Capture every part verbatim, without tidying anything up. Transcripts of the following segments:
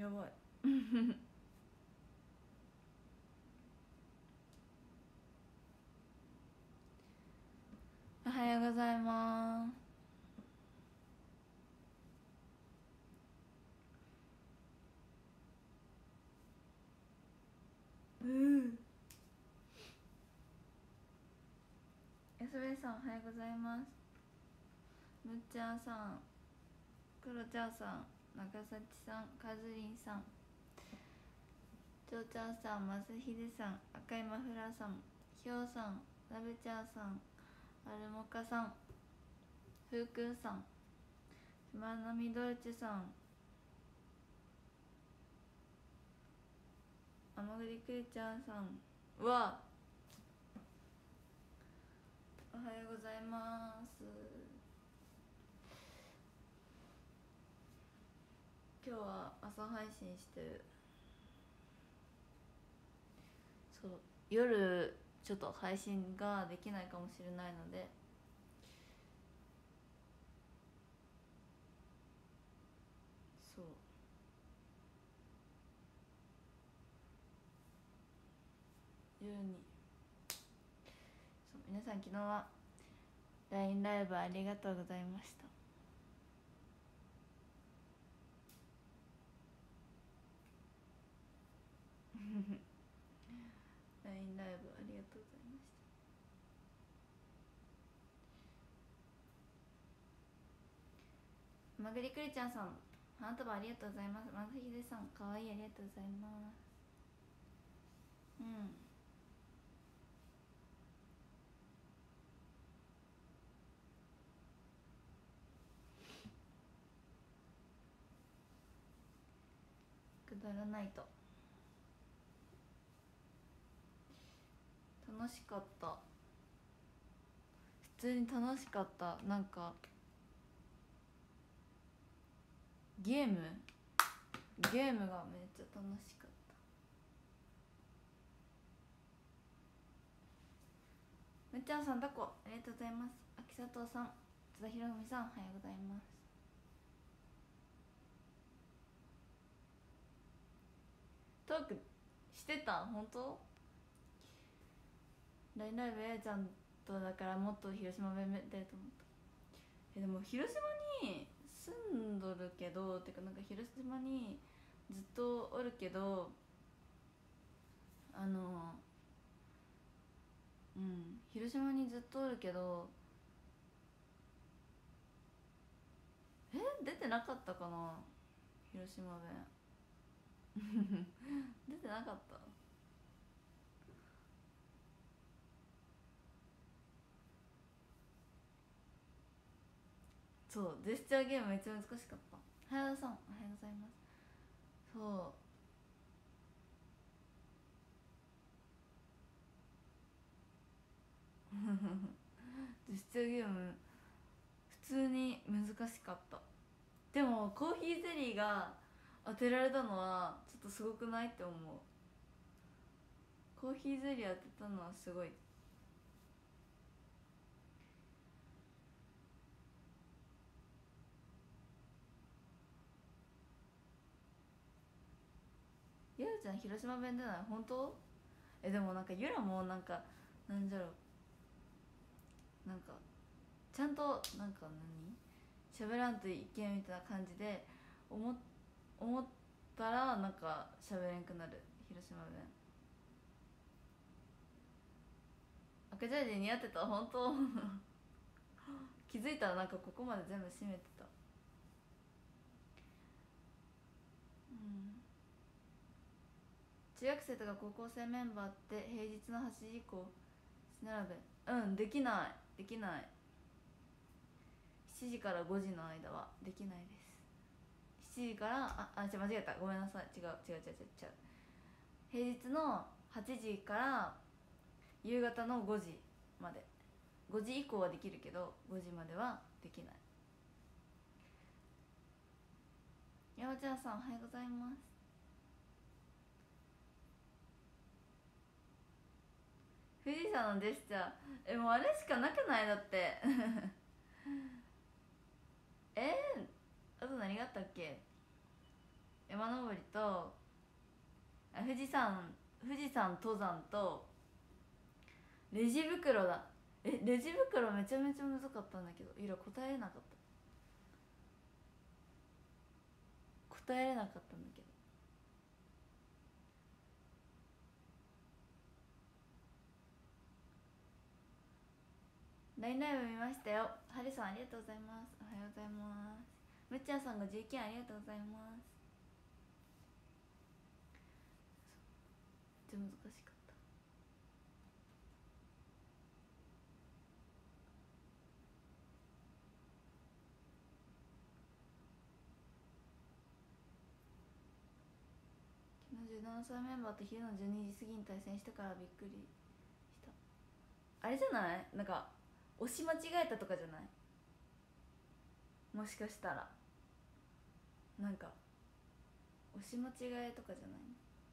やばいおはようございます。うん。やすべさんおはようございます。むっちゃんさん、くろちゃんさん、長崎さん、かずりんさん、ちょうちゃんさん、まさひでさん、赤いマフラーさん、ひょうさん、なべちゃんさん、あるもかさん、ふうくんさん、ひまなみドルチェさん、あまぐりくりちゃんさん、うわおはようございます。今日は朝配信してる。そう、夜ちょっと配信ができないかもしれないので、そう夜に、そう皆さん昨日は ライン ライブありがとうございました。ライン ライブありがとうございました。まぐりくりちゃんさん、花束ありがとうございます。まずひでさん、かわいい、ありがとうございます。うん、くだらないと楽しかった。普通に楽しかった。なんかゲームゲームがめっちゃ楽しかった。むっちゃんさん、タコありがとうございます。秋里さん、津田ひろふみさん、おはようございます。トークしてた？本当？ラインライブやちゃんとだからもっと広島弁出ると思った。えでも広島に住んどるけど、てかなんか広島にずっとおるけど、あのうん広島にずっとおるけど、え出てなかったかな広島弁出てなかった。そうジェスチャーゲームめっちゃ難しかった。早田さんおはようございます。そうジェスチャーゲーム普通に難しかった。でもコーヒーゼリーが当てられたのはちょっとすごくないって思う。コーヒーゼリー当てたのはすごい。ゆうちゃん広島弁出ない？本当？えでもなんかゆらもなんかなんじゃろう、なんかちゃんとなんか何喋らんといけんみたいな感じで思っ思ったらなんか喋れんくなる広島弁。赤ジャージ似合ってた？本当？気づいたらなんかここまで全部閉めてた。うん、中学生とか高校生メンバーって平日のはちじ以降並べ、うんできないできない。しちじからごじの間はできないです。しちじからああ違う間違えた、ごめんなさい、違う違う違う違う違う。平日のはちじから夕方のごじまで。ごじ以降はできるけどごじまではできない。山ちゃんさんおはようございます。富士山のジェスチャー、えもうあれしかなくない？だってえー、あと何があったっけ？え山登りと富士山富士山登山とレジ袋だ。えレジ袋めちゃめちゃ難かったんだけど、いや答えれなかった、答えれなかったんだけど。ラインライブ見ましたよ。ハリさんありがとうございます。おはようございます。むっちゃんさんがじゅうきゅうありがとうございます。めっちゃ難しかった。昨日じゅうななさいメンバーと昼のじゅうにじ過ぎに対戦してからびっくりした。あれじゃない、なんか押し間違えたとかじゃない、もしかしたら。なんか押し間違えとかじゃない、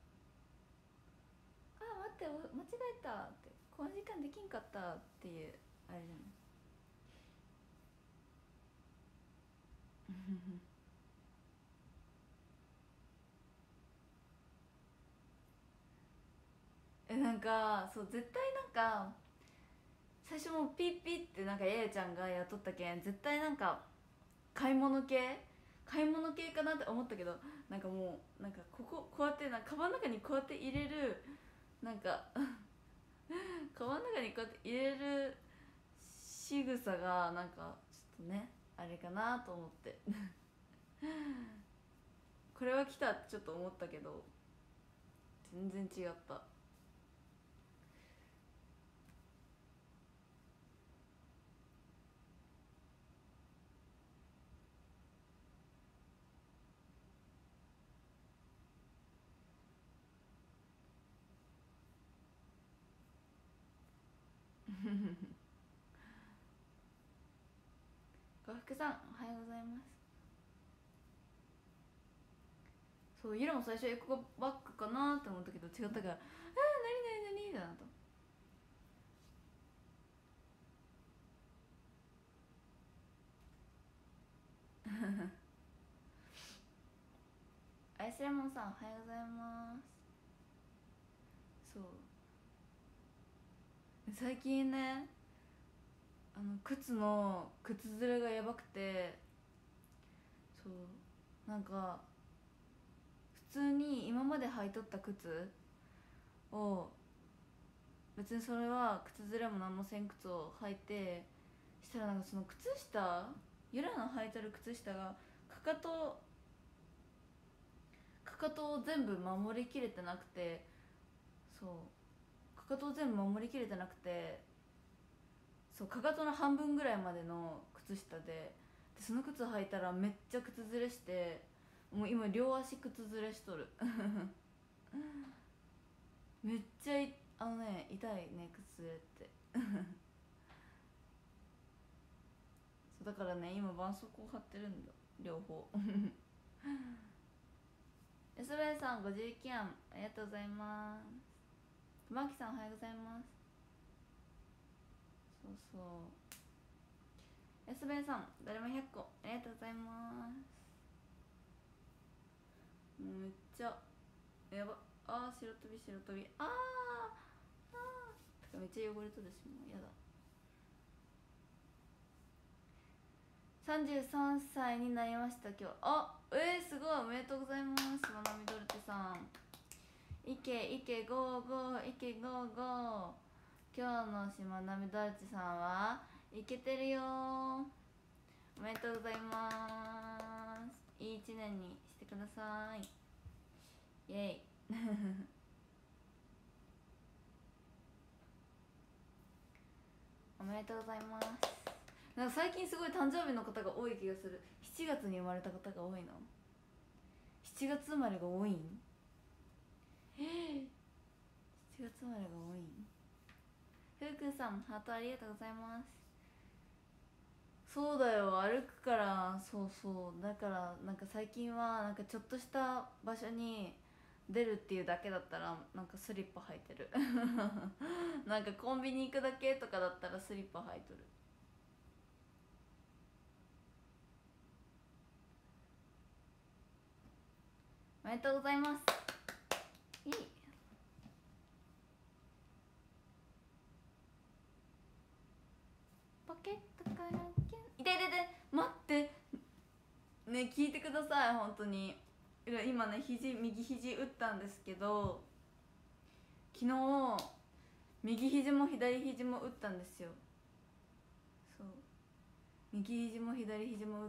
あ待って間違えたって、この時間できんかったっていうあれじゃないえなんかそう絶対なんか最初もピッピッってなんかややちゃんがやっとったけん、絶対なんか買い物系買い物系かなって思ったけど、なんかもうなんかこここうやってなんかカバンの中にこうやって入れる、なんかカバンの中にこうやって入れる仕草がなんかちょっとねあれかなと思ってこれは来たってちょっと思ったけど全然違った呉服さんおはようございます。そうゆらも最初エコバッグかなって思ったけど違ったから、えー、なになになにってなった。アイスレモンさんおはようございます。そう最近ね、あの靴の靴ずれがやばくて、そうなんか普通に今まで履いとった靴を、別にそれは靴ずれも何もせん靴を履いて、したらなんかその靴下、ゆらの履いてる靴下がかかとかかとを全部守りきれてなくて、そうかかとを全部守りきれてなくて、そうかかとの半分ぐらいまでの靴下で、でその靴履いたらめっちゃ靴ずれして、もう今両足靴ずれしとるめっちゃいあのね痛いね靴ずれってそうだからね今絆創膏貼ってるんだ両方安部さんごじゅうきゅうあんありがとうございます。熊木さんおはようございます。そうそう安部さん誰もひゃっこありがとうございます。もうめっちゃやば、あー白飛び白飛び、あーあーめっちゃ汚れとるし、もうやだ。さんじゅうさんさいになりました今日。あえー、すごいおめでとうございます。まなみドルテさんいけいけゴーゴーいけゴーゴー。今日のしまなみドルテさんはいけてるよ、おめでとうございます。いい一年にしてください。イエイおめでとうございます。なんか最近すごい誕生日の方が多い気がする。しちがつに生まれた方が多いの。しちがつ生まれが多いん。えー、しちがつ生まれが多いん。ふうくんさんハートありがとうございます。そうだよ歩くから、そうそうだからなんか最近はなんかちょっとした場所に出るっていうだけだったらなんかスリッパ履いてるなんかコンビニ行くだけとかだったらスリッパ履いとる。 おめでとうございます。いいポケットからキュン。痛い痛い痛い、待ってね、聞いてください。本当に今ね、肘右肘打ったんですけど、昨日右肘も左肘も打ったんですよ。そう、右肘も左肘も打って、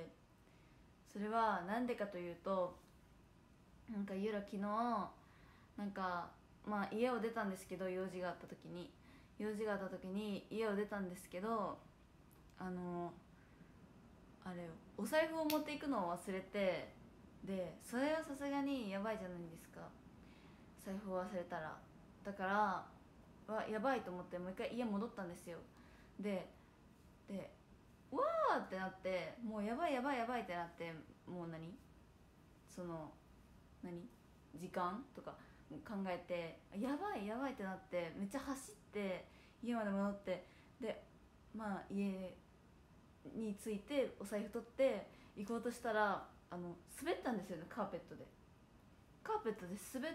それはなんでかというと、なんかゆら昨日なんかまあ家を出たんですけど、用事があった時に用事があった時に家を出たんですけど、あのあれよ、お財布を持っていくのを忘れて、でそれはさすがにやばいじゃないですか、財布を忘れたら。だからわやばいと思ってもう一回家戻ったんですよ。ででうわーってなって、もうやばいやばいやばいってなって、もう何その何時間とか考えて、やばいやばいってなって、めっちゃ走って家まで戻って、でまあ家に着いてお財布取って行こうとしたら、あの滑ったんですよね、カーペットで。カーペットで滑って、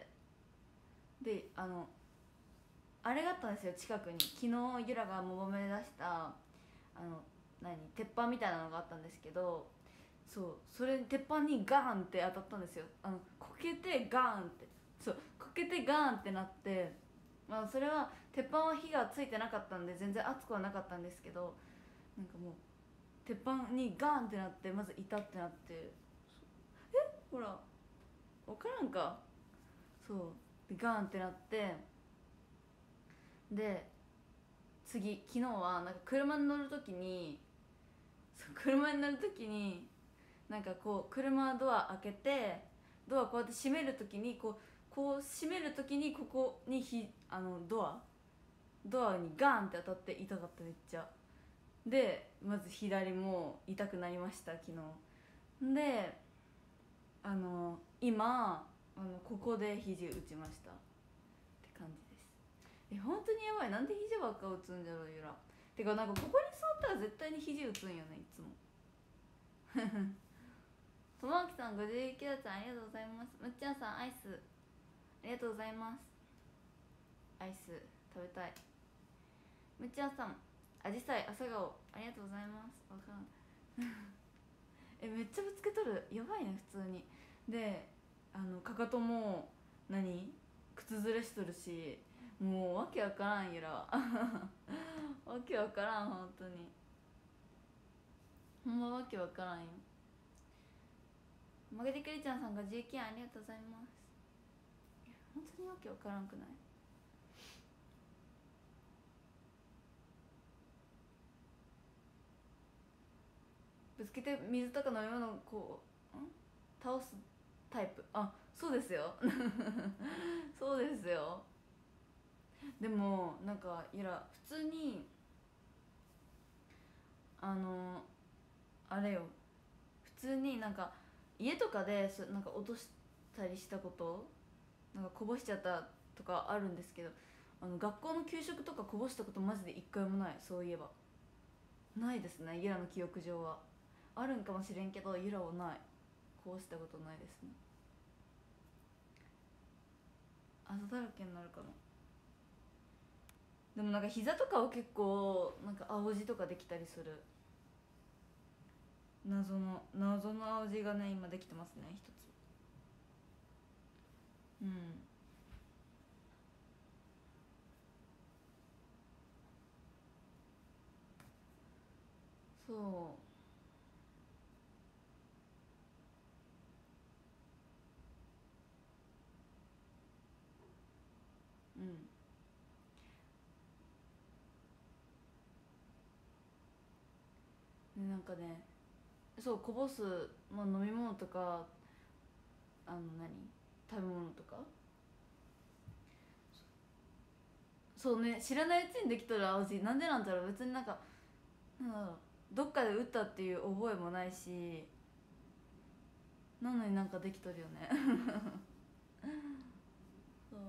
であのあれがあったんですよ、近くに。昨日ゆらがモバメで出したあの何鉄板みたいなのがあったんですけど、そう、それ鉄板にガーンって当たったんですよ。あのこけてガーンって、そうこけてガーンってなって、まあそれは鉄板は火がついてなかったんで全然熱くはなかったんですけど、なんかもう鉄板にガーンってなって、まずいたってなって、えほら分からんか。そうでガーンってなって、で次昨日はなんか車に乗るときに、そう車に乗るときになんかこう車ドア開けて、ドアこうやって閉めるときにこうこう閉めるときにここにひあのドアドアにガーンって当たって痛かった、めっちゃ。でまず左も痛くなりました昨日で、あの今あのここで肘打ちましたって感じです。え本当にやばい、なんで肘ばっか打つんじゃろうゆら。てかなんかここに座ったら絶対に肘打つんよね、いつも。ともあきさんごじゅうきゅうちゃんありがとうございます。むっちゃんさんアイスありがとうございます。アイス食べたい。むっちゃんさんあじさい朝顔ありがとうございます。わかんえめっちゃぶつけとる、やばいね普通に。であのかかとも何靴ずれしとるし、もうわけわからんゆらわけわからん、本当にほんまわけわからんよ。マグディクリちゃんさんがじゅうきゅうありがとうございます。本当にわけわからんくない。ぶつけて水とか飲み物をこうん倒すタイプ。あそうですよそうですよ。でもなんかいや普通にあのあれよ、普通になんか家とかでそなんか落としたりしたこと、なんかこぼしちゃったとかあるんですけど、あの学校の給食とかこぼしたことマジで一回もない。そういえばないですね、ゆらの記憶上は。あるんかもしれんけどゆらはない、こうしたことないですね。あざだらけになるかな。でもなんか膝とかは結構なんか青じとかできたりする。謎の謎の青じがね今できてますね、一つ。うんそう。うんでなんかね、そうこぼす、まあ、飲み物とかあの何食べ物とか、そうね、知らないうちにできとる青じなんでなんだろう。別になんかなんだろう、どっかで打ったっていう覚えもないし、なのになんかできとるよねそう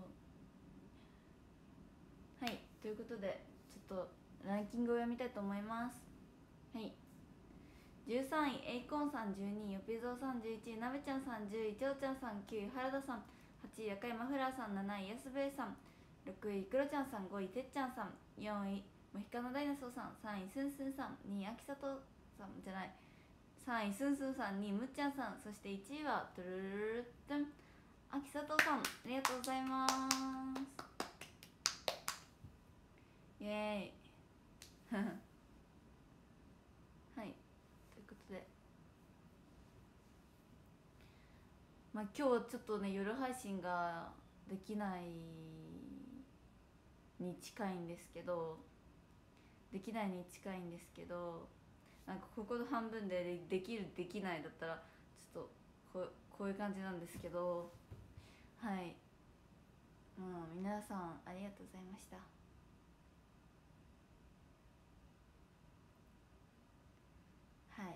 はい、ということでちょっとランキングを読みたいと思います。はい、 じゅうさんいエイコンさん、じゅうにいよぴぞうさん、じゅういちいなべちゃんさん、じゅういちおちゃんさん、きゅうい原田さん、はちい赤いマフラーさん、なない安部さん、ろくいクロちゃんさん、ごいてっちゃんさん、よんいモヒカのダイナソーさん、さんいスンスンさん、にい秋里さんじゃない、さんいスンスンさん、にいむっちゃんさん、そしていちいはトゥルルルルトゥン秋里さん、ありがとうございます。イエーイはい、ということで、まあ今日ちょっとね夜配信ができないに近いんですけどできないに近いんですけどなんかここの半分でできるできないだったらちょっとこうこういう感じなんですけど、はい、うん、皆さんありがとうございました。はい。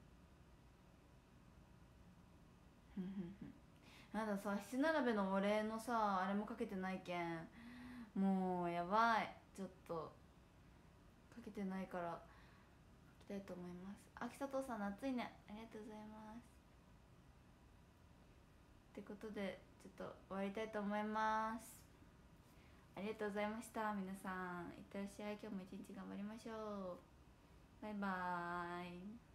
ふんふんふん。まださ七並べのお礼のさあれもかけてないけん、もうやばい、ちょっとかけてないから書きたいと思います。秋里さん夏いね、ありがとうございます。ってことでちょっと終わりたいと思います。ありがとうございました。皆さんいってらっしゃい。今日も一日頑張りましょう。バイバーイ。